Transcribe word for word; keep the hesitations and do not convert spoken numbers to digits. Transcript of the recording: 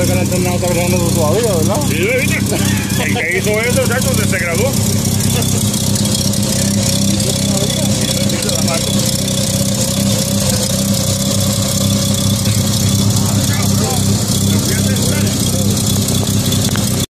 que el internado está creando todavía, ¿verdad? Sí, ¿viste? El que hizo eso, chacho, se graduó.